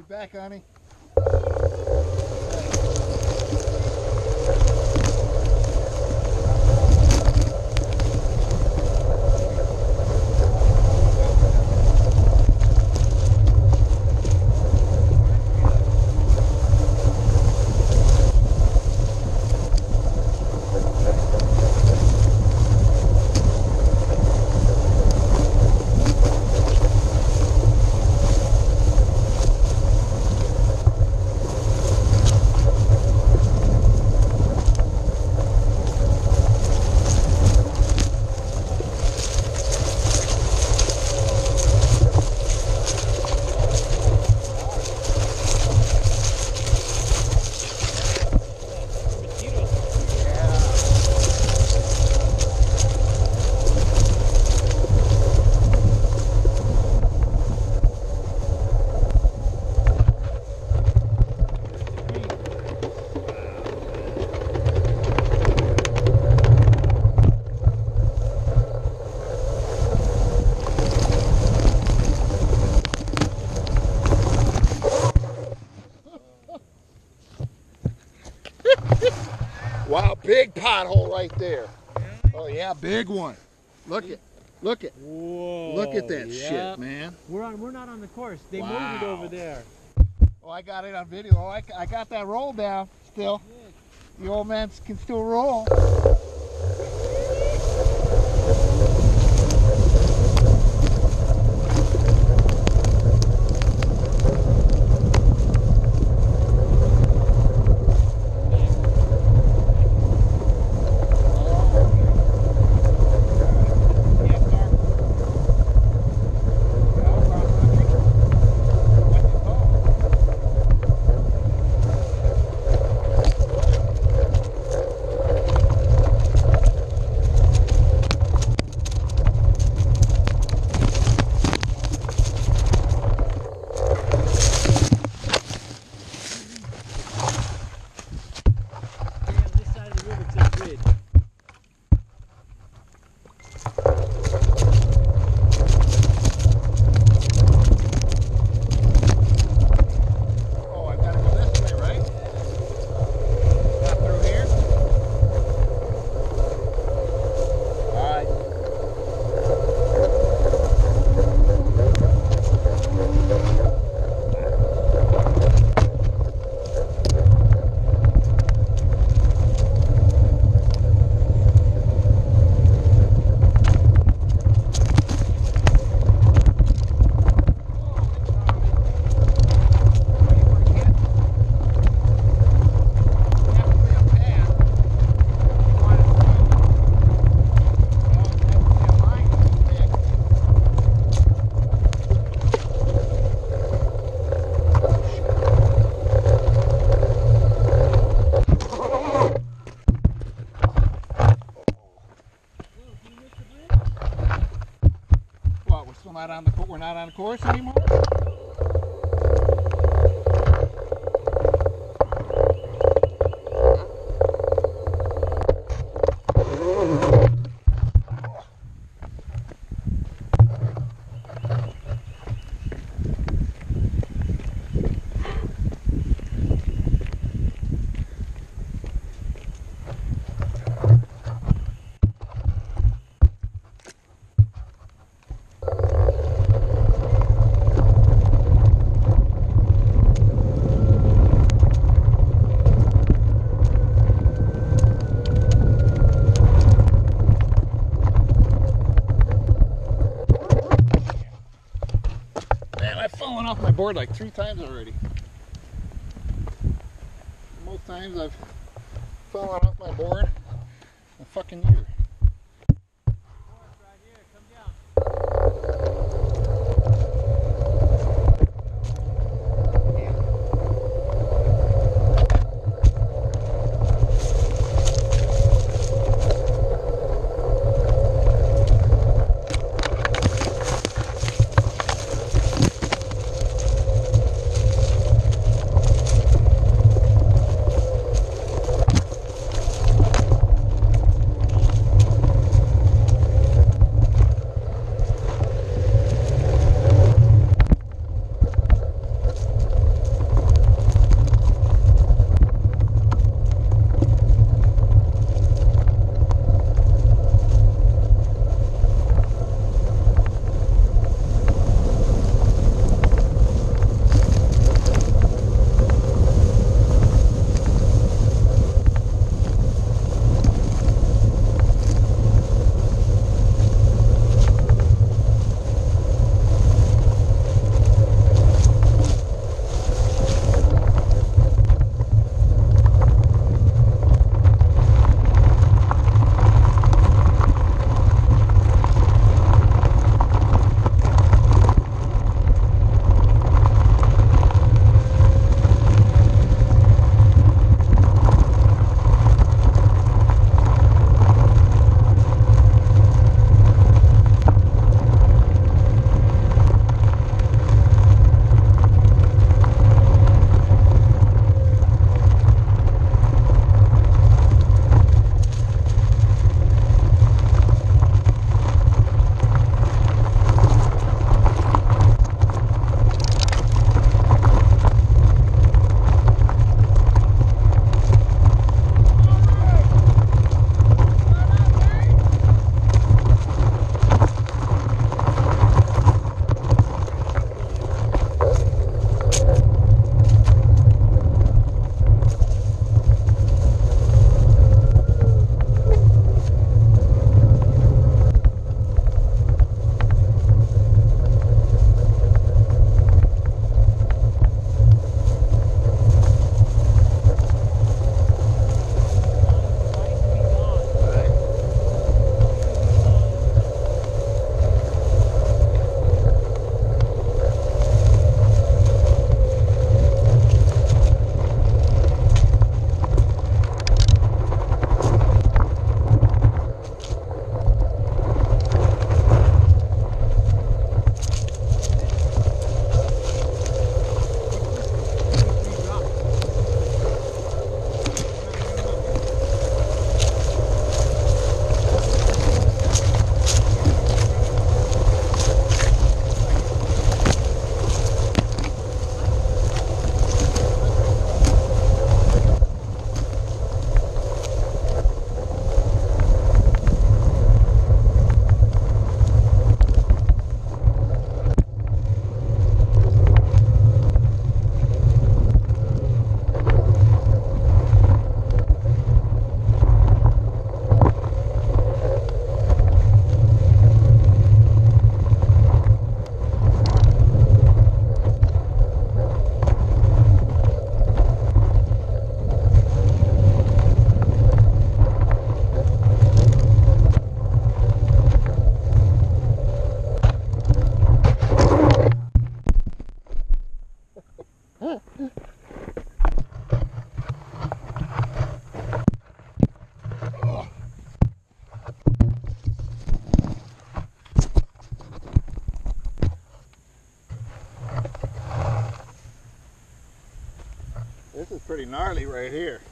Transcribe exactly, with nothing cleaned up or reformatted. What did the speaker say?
back, honey. Wow, big pothole right there. Oh yeah, big one. Look at, look at, Whoa, look at that yep. shit, man. We're on. We're not on the course. They Wow. moved it over there. Oh, I got it on video. Oh, I, I got that roll down still. The old man can still roll. Not on the we're not on the course anymore. Off my board like three times already. Most times I've fallen off my board a fucking year. Right here, come down. This is pretty gnarly right here.